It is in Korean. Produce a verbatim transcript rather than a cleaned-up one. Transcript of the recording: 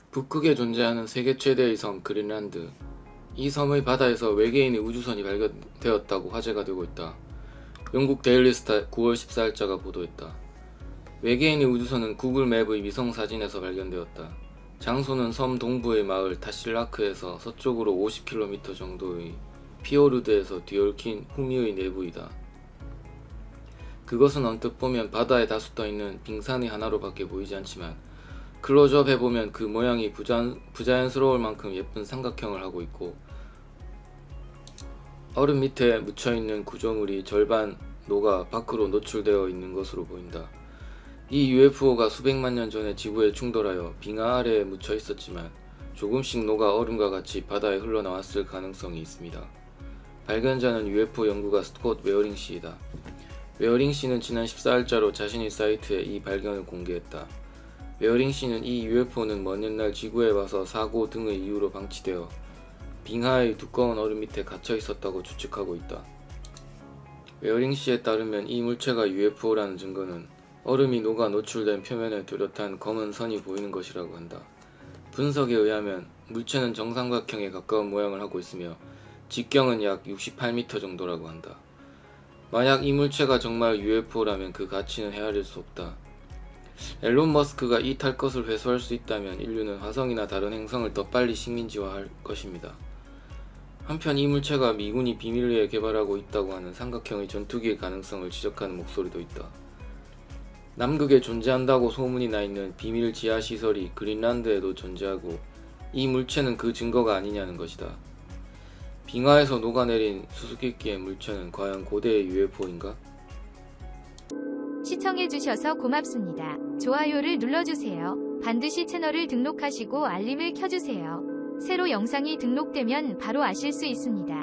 북극에 존재하는 세계 최대의 섬 그린란드. 이 섬의 바다에서 외계인의 우주선이 발견되었다고 화제가 되고 있다. 영국 데일리스타 구월 십사일자가 보도했다. 외계인의 우주선은 구글 맵의 위성 사진에서 발견되었다. 장소는 섬 동부의 마을 타실라크에서 서쪽으로 오십 킬로미터 정도의 피오르드에서 뒤얽힌 후미의 내부이다. 그것은 언뜻 보면 바다에 다수 떠있는 빙산의 하나로밖에 보이지 않지만 클로즈업 해보면 그 모양이 부자연, 부자연스러울 만큼 예쁜 삼각형을 하고 있고 얼음 밑에 묻혀있는 구조물이 절반 녹아 밖으로 노출되어 있는 것으로 보인다. 이 유에프오가 수백만 년 전에 지구에 충돌하여 빙하 아래에 묻혀 있었지만 조금씩 녹아 얼음과 같이 바다에 흘러나왔을 가능성이 있습니다. 발견자는 유에프오 연구가 스콧 웨어링 씨이다. 웨어링 씨는 지난 십사일자로 자신의 사이트에 이 발견을 공개했다. 웨어링 씨는 이 유에프오는 먼 옛날 지구에 와서 사고 등의 이유로 방치되어 빙하의 두꺼운 얼음 밑에 갇혀 있었다고 추측하고 있다. 웨어링 씨에 따르면 이 물체가 유에프오라는 증거는 얼음이 녹아 노출된 표면에 뚜렷한 검은 선이 보이는 것이라고 한다. 분석에 의하면 물체는 정삼각형에 가까운 모양을 하고 있으며 직경은 약 육십팔 미터 정도라고 한다. 만약 이 물체가 정말 유에프오라면 그 가치는 헤아릴 수 없다. 앨런 머스크가 이 탈 것을 회수할 수 있다면 인류는 화성이나 다른 행성을 더 빨리 식민지화할 것입니다. 한편 이 물체가 미군이 비밀리에 개발하고 있다고 하는 삼각형의 전투기의 가능성을 지적하는 목소리도 있다. 남극에 존재한다고 소문이 나 있는 비밀 지하시설이 그린란드에도 존재하고 이 물체는 그 증거가 아니냐는 것이다. 빙하에서 녹아내린 수수께끼의 물체는 과연 고대의 유에프오인가? 시청해주셔서 고맙습니다. 좋아요를 눌러주세요. 반드시 채널을 등록하시고 알림을 켜주세요. 새로 영상이 등록되면 바로 아실 수 있습니다.